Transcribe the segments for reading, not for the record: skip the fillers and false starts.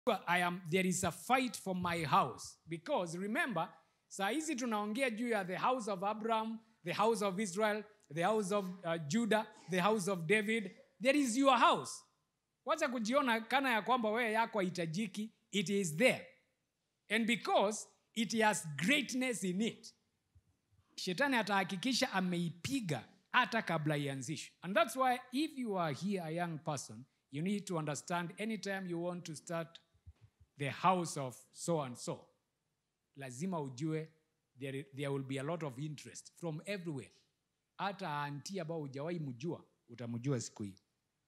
there is a fight for my house. Because remember, saa hizi tunaongea juu ya the house of Abraham, the house of Israel, the house of Judah, the house of David. There is your house. Wacha kujiona kana ya kwamba wewe yako haitajiki. It is there. And because it has greatness in it, Shetani atahakikisha ameipiga hata kabla ianzishwe. And that's why if you are here, a young person, you need to understand anytime you want to start the house of so and so, lazima ujue there will be a lot of interest from everywhere. Hata auntie ambao hujawahi mjua, utamjua siku hiyo.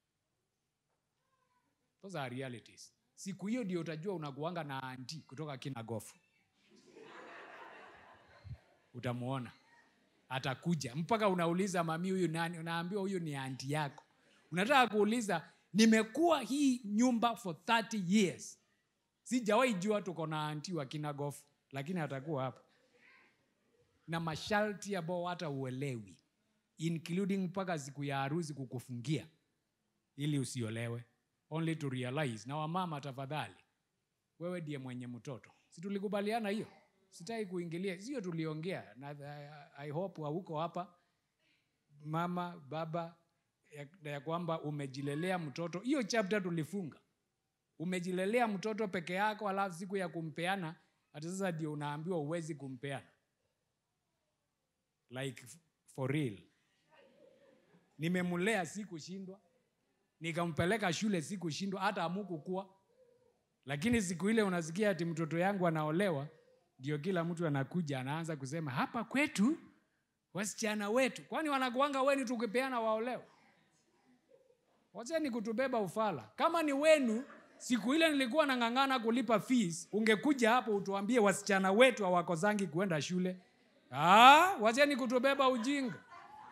Those are realities. Siku hiyo ndio utajua unakuanga na auntie kutoka Kinagofu. Utamuona. Atakuja. Mpaka unauliza mami huyu nani, unaambiwa huyu ni auntie yako. Unataka kuuliza, nimekuwa hii nyumba for 30 years. Sijawahi jua tuko na auntie wa Kinagofu, lakini atakuwa hapa. Na masharti ambao hata uelewi, including mpaka siku ya harusi kukufungia ili usiolewe. Only to realize. Na wamama tafadhali, wewe ndiye mwenye mtoto. Si tulikubaliana hiyo? Sitaki kuingilia. Sio tuliongea. Na I hope hauko hapa mama, baba, ya kwamba umejilelea mtoto. Hiyo chapter tulifunga. Umejilelea mtoto peke yako, alafu siku ya kumpeana hata sasa ndio unaambiwa uwezi kumpeana. Like for real. Nimemulea sikushindwa. Nikampeleka shule sikushindwa, hata amukukua. Lakini siku ile unasikia ati mtoto yangu anaolewa, ndio kila mtu anakuja anaanza kusema hapa kwetu wasichana wetu. Kwani wanakuanga weni tukipeana waolewa? Wacha ni kutubeba ufala. Kama ni wenu, siku ile nilikuwa nang'ang'ana kulipa fees, ungekuja hapo utuambie wasichana wetu hawakozangi kuenda shule. Wacha ni kutubeba ujinga.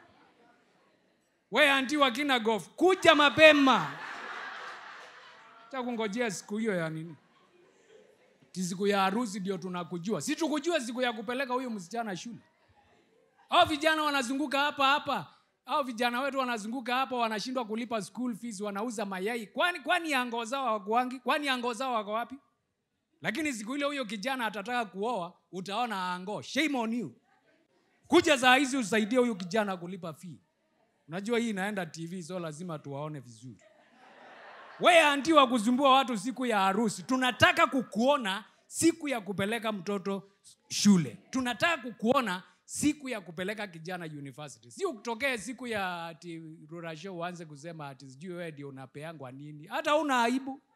We auntie wa Kinagofu, kuja mapema. Cha kungojea siku hiyo ya nini? Siku ya harusi ndio tunakujua. Si tukujua siku ya kupeleka huyo msichana shule. Hao vijana wanazunguka hapa. Hao vijana wetu wanazunguka hapa, wanashindwa kulipa school fees, wanauza mayai. Kwani ango zao hawakuangi? Kwani ango zao wako wapi? Lakini siku ile huyo kijana atataka kuoa, utaona ango. Shame on you. Kuja saa hizi usaidie huyo kijana kulipa fee. Unajua hii inaenda TV, so lazima tuwaone vizuri. Wewe auntie wa kuzumbua watu siku ya harusi, tunataka kukuona siku ya kupeleka mtoto shule. Tunataka kukuona siku ya kupeleka kijana university. Si ukitokea siku ya ati Rurasho uanze kusema ati sijui wewe ndio unapeangwa nini. Hata una aibu.